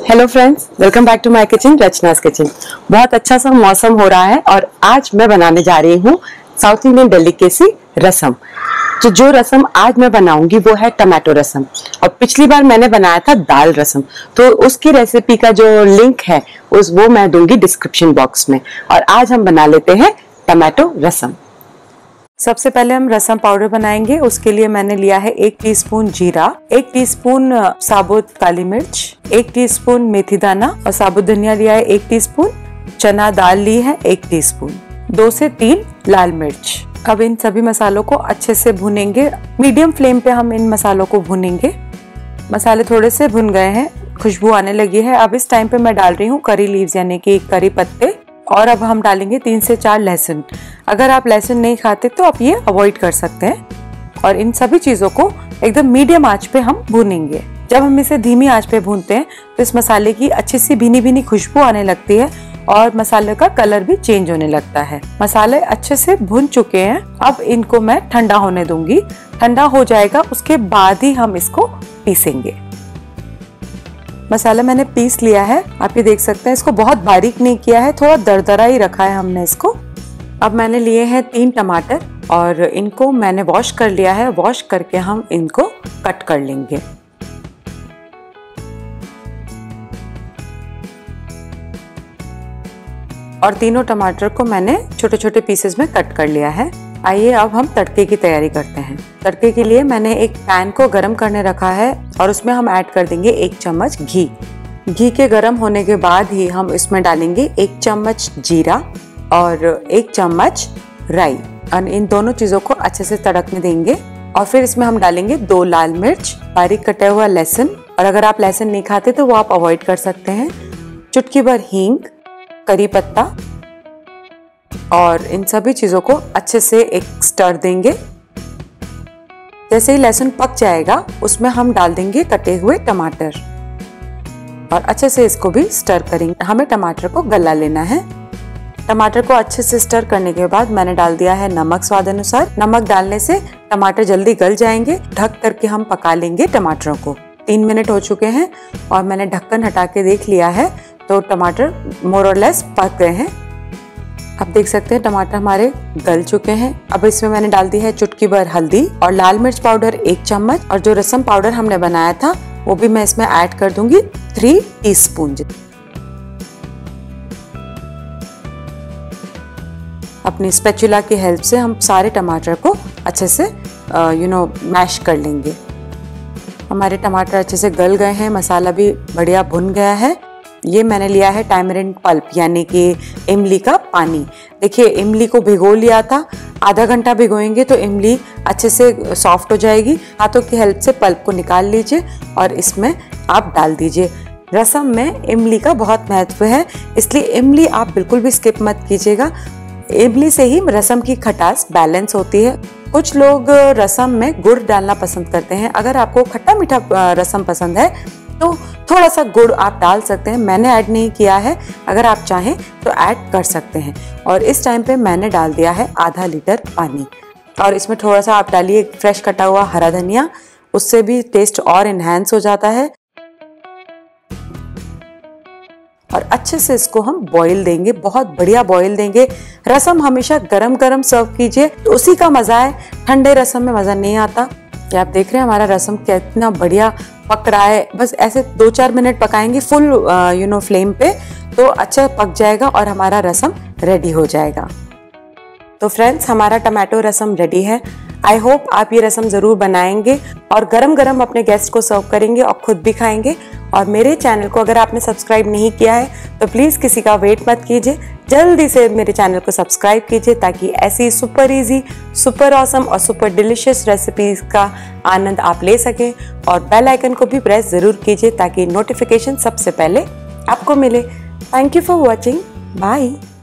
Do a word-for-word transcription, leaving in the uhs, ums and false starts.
Hello friends, welcome back to my kitchen, Rachna's kitchen. बहुत अच्छा सा मौसम हो रहा है और आज मैं बनाने जा रही हूँ साउथ इंडियन डेलिकेसी रसम। तो जो रसम आज मैं बनाऊंगी वो है टमाटो रसम, और पिछली बार मैंने बनाया था दाल रसम। तो उसकी रेसिपी का जो लिंक है उस वो मैं दूंगी डिस्क्रिप्शन बॉक्स में। और आज हम बना लेते हैं टमाटो रसम। सबसे पहले हम रसम पाउडर बनाएंगे। उसके लिए मैंने लिया है एक टीस्पून जीरा, एक टीस्पून साबुत काली मिर्च, एक टीस्पून मेथी दाना और साबुत धनिया लिया है एक टीस्पून, चना दाल ली है एक टीस्पून, दो से तीन लाल मिर्च। अब इन सभी मसालों को अच्छे से भुनेंगे। मीडियम फ्लेम पे हम इन मसालों को भुनेंगे। मसाले थोड़े से भुन गए हैं, खुशबू आने लगी है। अब इस टाइम पे मैं डाल रही हूँ करी लीव्स यानी कि करी पत्ते, और अब हम डालेंगे तीन से चार लहसुन। अगर आप लहसुन नहीं खाते तो आप ये अवॉइड कर सकते हैं। और इन सभी चीजों को एकदम मीडियम आंच पे हम भूनेंगे। जब हम इसे धीमी आंच पे भूनते हैं तो इस मसाले की अच्छी सी भीनी भीनी खुशबू आने लगती है और मसाले का कलर भी चेंज होने लगता है। मसाले अच्छे से भुन चुके हैं। अब इनको मैं ठंडा होने दूंगी। ठंडा हो जाएगा उसके बाद ही हम इसको पीसेंगे। मसाला मैंने पीस लिया है, आप ये देख सकते हैं। इसको बहुत बारीक नहीं किया है, थोड़ा दरदरा ही रखा है हमने इसको। अब मैंने लिए हैं तीन टमाटर और इनको मैंने वॉश कर लिया है। वॉश करके हम इनको कट कर लेंगे। और तीनों टमाटर को मैंने छोटे छोटे पीसेस में कट कर लिया है। आइए अब हम तड़के की तैयारी करते हैं। तड़के के लिए मैंने एक पैन को गरम करने रखा है और उसमें हम ऐड कर देंगे एक चम्मच घी। घी के गरम होने के बाद ही हम इसमें डालेंगे एक चम्मच जीरा और एक चम्मच राई, और इन दोनों चीजों को अच्छे से तड़कने देंगे। और फिर इसमें हम डालेंगे दो लाल मिर्च, बारीक कटा हुआ लहसुन, और अगर आप लहसुन नहीं खाते तो वो आप अवॉइड कर सकते हैं, चुटकी भर हींग, करी पत्ता, और इन सभी चीजों को अच्छे से एक स्टर देंगे। जैसे ही लहसुन पक जाएगा उसमें हम डाल देंगे कटे हुए टमाटर और अच्छे से इसको भी स्टर करेंगे। हमें टमाटर को गला लेना है। टमाटर को अच्छे से स्टर करने के बाद मैंने डाल दिया है नमक स्वाद अनुसार। नमक डालने से टमाटर जल्दी गल जाएंगे। ढक करके हम पका लेंगे टमाटरों को। तीन मिनट हो चुके हैं और मैंने ढक्कन हटा के देख लिया है तो टमाटर मोर और लेस पक गए हैं। अब देख सकते हैं टमाटर हमारे गल चुके हैं। अब इसमें मैंने डाल दी है चुटकी भर हल्दी और लाल मिर्च पाउडर एक चम्मच, और जो रसम पाउडर हमने बनाया था वो भी मैं इसमें ऐड कर दूंगी थ्री टीस्पून। अपनी स्पैचुला की हेल्प से हम सारे टमाटर को अच्छे से यू नो मैश कर लेंगे। हमारे टमाटर अच्छे से गल गए हैं, मसाला भी बढ़िया भुन गया है। ये मैंने लिया है टैमरिंड पल्प यानी कि इमली का पानी। देखिए इमली को भिगो लिया था, आधा घंटा भिगोएंगे तो इमली अच्छे से सॉफ्ट हो जाएगी। हाथों की हेल्प से पल्प को निकाल लीजिए और इसमें आप डाल दीजिए। रसम में इमली का बहुत महत्व है, इसलिए इमली आप बिल्कुल भी स्किप मत कीजिएगा। इमली से ही रसम की खटास बैलेंस होती है। कुछ लोग रसम में गुड़ डालना पसंद करते हैं। अगर आपको खट्टा मीठा रसम पसंद है तो थोड़ा सा गुड़ आप डाल सकते हैं। मैंने ऐड नहीं किया है, अगर आप चाहें तो ऐड कर सकते हैं। और इस टाइम पे मैंने डाल दिया है आधा लीटर पानी, और इसमें थोड़ा सा आप डालिए फ्रेश कटा हुआ हरा धनिया, उससे भी टेस्ट और इनहैंस हो जाता है। और अच्छे से इसको हम बॉईल देंगे, बहुत बढ़िया बॉईल देंगे। रसम हमेशा गरम गरम सर्व कीजिए तो उसी का मजा है, ठंडे रसम में मजा नहीं आता। ये आप देख रहे हैं हमारा रसम कितना बढ़िया पक रहा है। बस ऐसे दो चार मिनट पकाएंगे फुल यू नो फ्लेम पे तो अच्छा पक जाएगा और हमारा रसम रेडी हो जाएगा। तो फ्रेंड्स, हमारा टमाटो रसम रेडी है। आई होप आप ये रसम जरूर बनाएंगे और गरम गरम अपने गेस्ट को सर्व करेंगे और खुद भी खाएंगे। और मेरे चैनल को अगर आपने सब्सक्राइब नहीं किया है तो प्लीज़ किसी का वेट मत कीजिए, जल्दी से मेरे चैनल को सब्सक्राइब कीजिए ताकि ऐसी सुपर इजी, सुपर ऑसम और सुपर डिलिशियस रेसिपीज का आनंद आप ले सकें। और बेल आइकन को भी प्रेस ज़रूर कीजिए ताकि नोटिफिकेशन सबसे पहले आपको मिले। Thank you for watching. Bye.